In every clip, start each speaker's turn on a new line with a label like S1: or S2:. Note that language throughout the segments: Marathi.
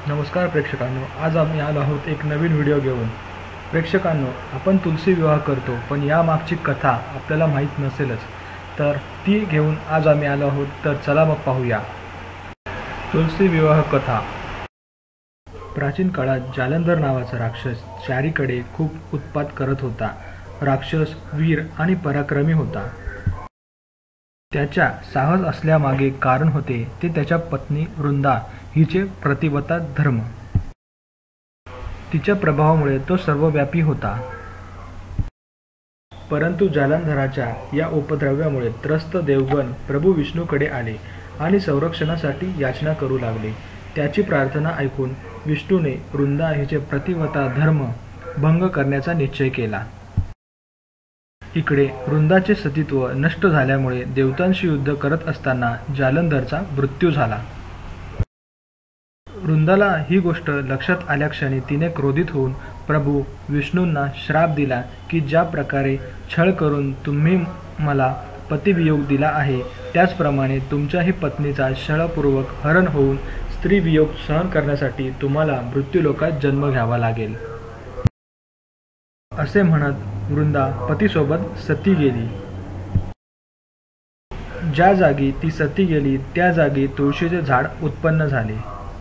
S1: नमस्कार प्रेक्षकांनो, आज आम्ही आलो आहोत एक नवीन व्हिडिओ घेऊन। प्रेक्षकांनो, आपण तुलसी विवाह करतो, पण या मागची कथा आपल्याला माहीत नसेलच, तर ती घेऊन आज आम्ही आलो आहोत। तर चला मग पाहूया तुलसी विवाह कथा। प्राचीन काळात जालंधर नावाचा राक्षस चारीकडे खूप उत्पात करत होता। राक्षस वीर आणि पराक्रमी होता। त्याच्या साहस असल्यामागे कारण होते ते त्याच्या पत्नी वृंदा हिचे प्रतिव्रता धर्म। तिच्या प्रभावामुळे तो सर्वव्यापी होता। परंतु जालंधराच्या या उपद्रव्यामुळे त्रस्त देवगण प्रभू विष्णूकडे आले आणि संरक्षणासाठी याचना करू लागले। त्याची प्रार्थना ऐकून विष्णूने वृंदा हिचे प्रतिव्रता धर्म भंग करण्याचा निश्चय केला। इकडे वृंदाचे सतीत्व नष्ट झाल्यामुळे देवतांशी युद्ध करत असताना जालंधरचा मृत्यू झाला। वृंदाला ही गोष्ट लक्षात आल्याक्षणी तिने क्रोधित होऊन प्रभू विष्णूंना श्राप दिला की ज्या प्रकारे छळ करून तुम्ही मला पतिवियोग दिला आहे, त्याचप्रमाणे तुमच्याही पत्नीचा छळपूर्वक हरण होऊन स्त्रीवियोग सहन करण्यासाठी तुम्हाला मृत्यूलोकात जन्म घ्यावा लागेल। असे म्हणत वृंदा पतीसोबत सती गेली। ज्या जागी ती सती गेली त्या जागी तुळशीचे झाड उत्पन्न झाले।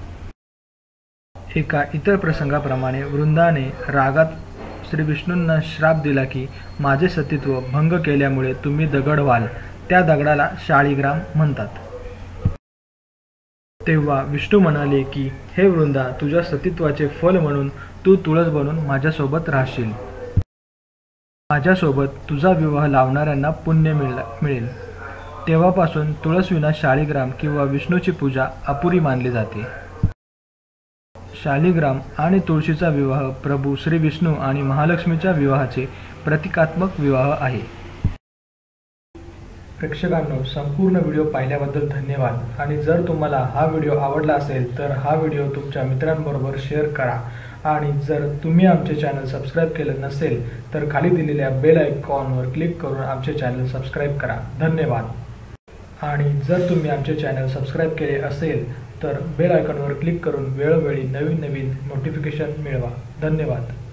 S1: एका इतर प्रसंगाप्रमाणे वृंदाने रागात श्री विष्णूंना श्राप दिला की माझे सतीत्व भंग केल्यामुळे तुम्ही दगड व्हाल, त्या दगडाला शाळीग्राम म्हणतात। तेव्हा विष्णू म्हणाले की हे वृंदा, तुझ्या सतीत्वाचे फल म्हणून तू तुळस बनून माझ्यासोबत राहशील। माझ्यासोबत तुझा विवाह लावणाऱ्यांना पुण्य मिळेल। तेव्हापासून तुळसविना शाळीग्राम किंवा विष्णूची पूजा अपुरी मानली जाते। शालिग्राम आणि तुळशीचा विवाह प्रभू श्री विष्णू आणि महालक्ष्मीच्या विवाहाचे प्रतिकात्मक विवाह आहे। प्रेक्षकांनो, संपूर्ण व्हिडिओ पाहिल्याबद्दल धन्यवाद। आणि जर तुम्हाला हा व्हिडिओ आवडला असेल तर हा व्हिडिओ तुमच्या मित्रांबरोबर शेअर करा। आणि जर तुम्ही आमचे चॅनल सबस्क्राईब केले नसेल तर खाली दिलेल्या बेल आयकॉनवर क्लिक करून आमचे चॅनल सबस्क्राईब करा। धन्यवाद। आणि जर तुम्ही आमचे चॅनल सबस्क्राईब केले असेल तर बेल आयकॉनवर क्लिक करून वेळोवेळी नवीन नोटिफिकेशन मिळवा। धन्यवाद।